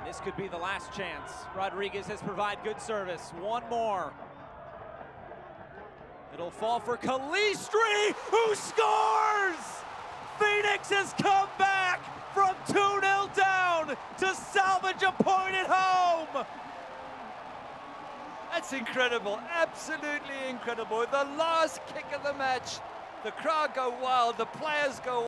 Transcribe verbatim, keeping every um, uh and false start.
This could be the last chance. Rodriguez has provided good service. One more. It'll fall for Calistri, who scores! Phoenix has come back from two nil down to salvage a point at home. That's incredible, absolutely incredible. The last kick of the match, the crowd go wild, the players go